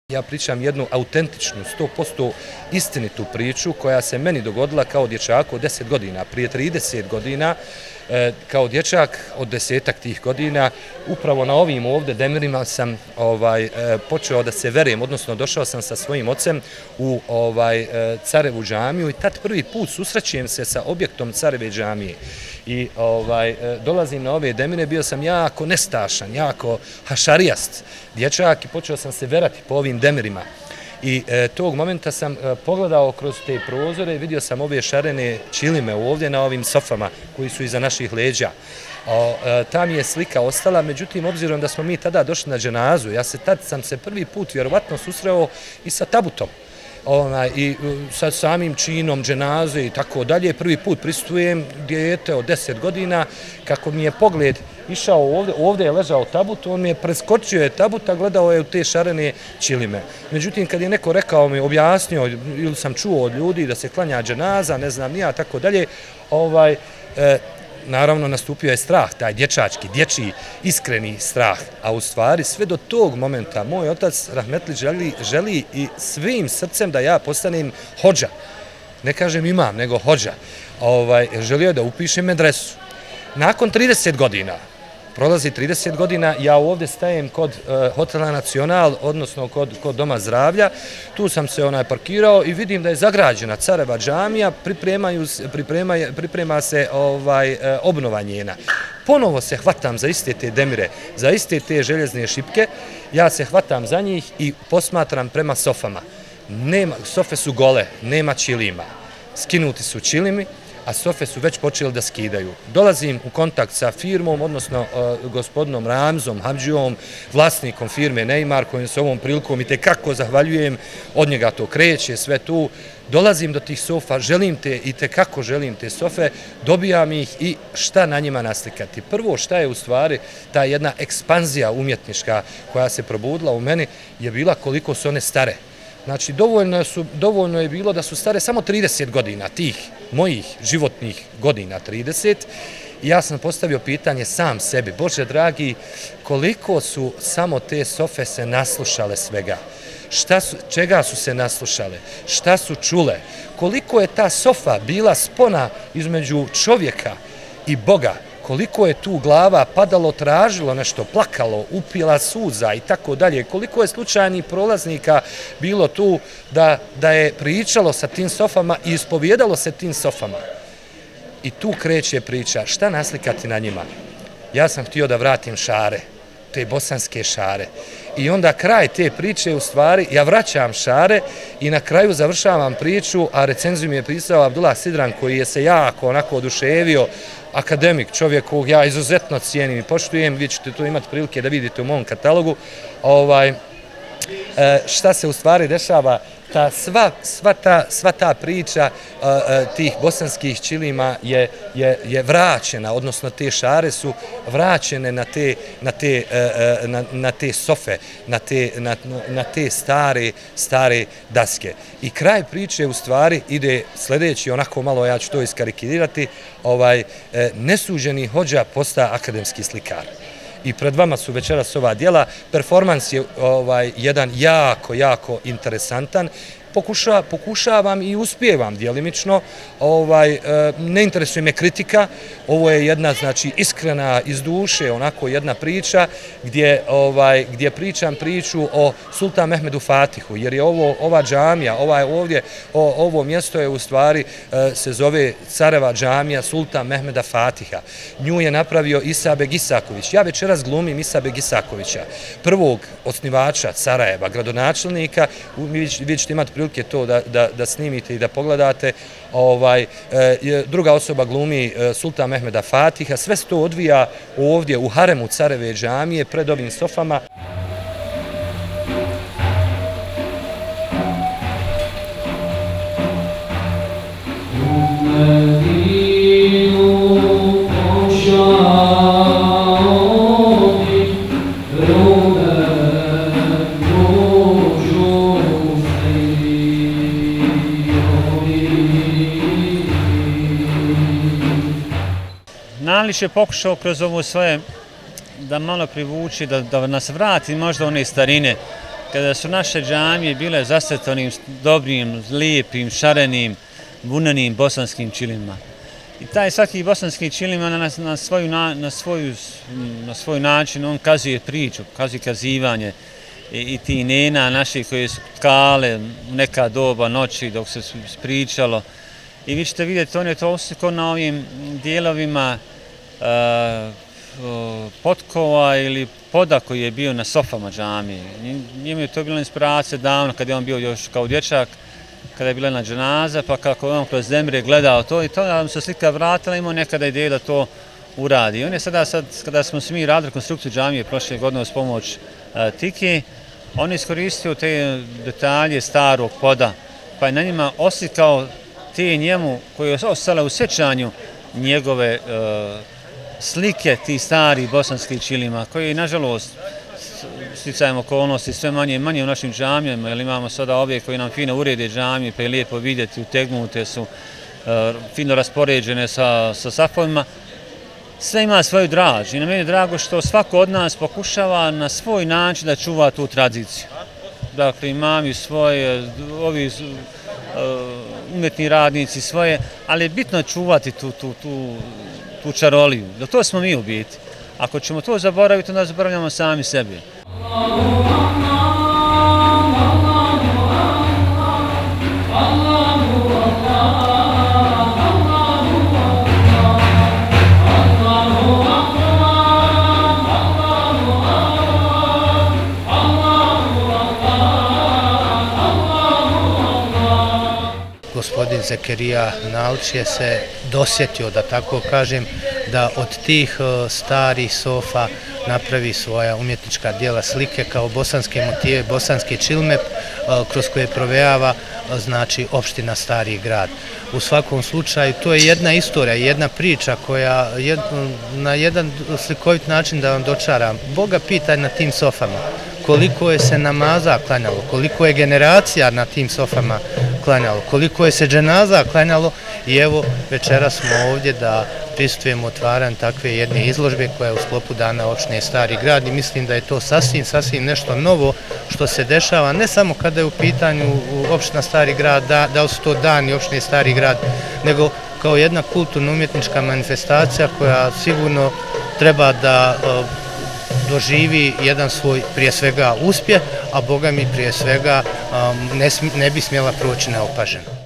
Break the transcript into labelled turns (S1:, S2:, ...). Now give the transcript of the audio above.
S1: Ja pričam jednu autentičnu, 100% istinitu priču koja se meni dogodila kao dječaku od 10 godina. Prije 30 godina, kao dječak od 10-ak tih godina, upravo na ovim ovdje demirima sam počeo da se verujem, odnosno došao sam sa svojim ocem u Carevu džamiju i tad prvi put susrećujem se sa objektom Careve džamije. I dolazim na ove demire, bio sam jako nestašan, jako hašarijast dječak i počeo sam se verati po ovim demirima. I tog momenta sam pogledao kroz te prozore i vidio sam ove šarene čilime ovdje na ovim sofama koji su iza naših leđa. Ta mi je slika ostala, međutim, obzirom da smo mi tada došli na dženazu, tad sam se prvi put vjerovatno susreo i sa tabutom. I sa samim činom dženaze i tako dalje. Prvi put prisustvujem dijete od 10 godina, kako mi je pogled išao ovdje je ležao tabut, on mi je preskočio tabuta, gledao je u te šarene čilime. Međutim, kad je neko rekao mi, objasnio, ili sam čuo od ljudi da se klanja dženaza, ne znam nija, tako dalje, naravno nastupio je strah, taj dječački, dječji, iskreni strah, a u stvari sve do tog momenta moj otac rahmetli želi i svim srcem da ja postanem hodža. Ne kažem imam, nego hodža. Želio je da upišem medresu. Nakon 30 godina, prolazi 30 godina, ja ovdje stajem kod hotela Nacional, odnosno kod Doma zdravlja. Tu sam se parkirao i vidim da je zagrađena Careva džamija, priprema se obnova njena. Ponovo se hvatam za iste te demire, za iste te željezne šipke, ja se hvatam za njih i posmatram prema sofama. Sofe su gole, nema čilima, skinuti su čilimi, a sofe su već počeli da skidaju. Dolazim u kontakt sa firmom, odnosno gospodinom Ramzom Hamdžijom, vlasnikom firme Neymar, kojim se ovom prilikom i tekako zahvaljujem, od njega to kreće, sve tu. Dolazim do tih sofa, i tekako želim te sofe, dobijam ih i šta na njima naslikati. Prvo šta je u stvari ta jedna ekspanzija umjetnička koja se probudila u meni je bila koliko su one stare. Znači, dovoljno je bilo da su stare samo 30 godina, tih mojih životnih godina 30. I ja sam postavio pitanje sam sebi, Bože dragi, koliko su samo te sofe se naslušale svega? Čega su se naslušale? Šta su čule? Koliko je ta sofa bila spona između čovjeka i Boga? Koliko je tu glava padalo, tražilo nešto, plakalo, upila suza i tako dalje. Koliko je slučajnih prolaznika bilo tu da je pričalo sa tim sofama i ispovijedalo se tim sofama. I tu kreće priča. Šta naslikati na njima? Ja sam htio da vratim šare, te bosanske šare. I onda kraj te priče, u stvari, ja vraćam šare i na kraju završavam priču, a recenziju mi je pisao Abdullah Sidran, koji je se jako onako oduševio, akademik, čovjek kog ja izuzetno cijenim i poštujem, vi ćete to imati prilike da vidite u mom katalogu. Šta se u stvari dešava, sva ta priča tih bosanskih čilima je vraćena, odnosno te šare su vraćene na te sofe, na te stare daske. I kraj priče u stvari ide sljedeći, onako malo ja ću to iskarikirati, nesuđeni hodža postaje akademski slikar. I pred vama su večeras ova djela. Performans je jedan jako interesantan. Pokušavam i uspijevam djelimično. Ne interesuje me kritika. Ovo je jedna, znači, iskrena iz duše, onako jedna priča gdje pričam priču o Sultan Mehmedu Fatihu, jer je ova džamija, ovo mjesto je u stvari se zove Careva džamija Sultan Mehmeda Fatiha. Nju je napravio Isabek Isaković. Ja večeras glumim Isabek Isakovića, prvog osnivača Sarajeva, gradonačelnika. Vi ćete imati prilike to da snimite i da pogledate. Druga osoba glumi Sultan Mehmeda Fatiha. Sve se to odvija ovdje u haremu Careve džamije pred ovim sofama.
S2: Nališ je pokušao kroz ovo svoje da malo privuči, da nas vrati možda one starine, kada su naše džamije bile zasretanim, dobrim, lijepim, šarenim, vunenim bosanskim čilima. I taj svaki bosanski čil ima na svoj način, on kazuje priču, kazuje kazivanje i ti nena naših koje su tkale neka doba noći dok se pričalo. I vi ćete vidjeti, on je to osliko na ovim dijelovima potkova ili poda koji je bio na sofama džamije. Njemu je to bila inspiracija davno kad je on bio još kao dječak, kada je bila jedna dženaza, pa kako je on kroz zemlje gledao to i to, da mu se slika vratila, imao nekada ideju da to uradi. I on je sada, kada smo se mi radili konstrukciju džamije prošle godine uz pomoć Tiki, on je iskoristio te detalje starog poda, pa je na njima oslikao te njemu koje je ostale u sjećanju njegove slike tih starih bosanskih čilima, koji nažalost sticajem okolnosti sve manje i manje u našim džamijama, jer imamo sada ove koji nam fino urede džamije, pa je lijepo vidjeti, utegnute su, fino raspoređene sa safovima. Sve ima svoju draž i na meni je drago što svako od nas pokušava na svoj način da čuva tu tradiciju. Dakle, imami svoje, ovi umjetni radnici svoje, ali je bitno čuvati tu čaroliju. Da to smo mi u biti. Ako ćemo to zaboraviti, onda zaboravljamo sami sebi.
S3: Gospodin Zekerija Nalić je se dosjetio, da tako kažem, da od tih starih sofa napravi svoja umjetnička djela slike kao bosanske motive, bosanski čilmep kroz koje provejava znači opština Stari Grad. U svakom slučaju to je jedna istorija, jedna priča koja na jedan slikovit način da vam dočara. Boga pitaj na tim sofama koliko je se namaza klanjalo, koliko je generacija na tim sofama klanjalo, koliko je se dženaza klanjalo i evo večera smo ovdje da prisustujemo otvaranju takve jedne izložbe koja je u sklopu Dana opštine Stari Grad i mislim da je to sasvim nešto novo što se dešava ne samo kada je u pitanju opština Stari Grad, da li su to dani opštine Stari Grad, nego kao jedna kulturno-umjetnička manifestacija koja sigurno treba da doživi jedan svoj prije svega uspjeh, a Boga mi prije svega ne bi smjela proći neopaženo.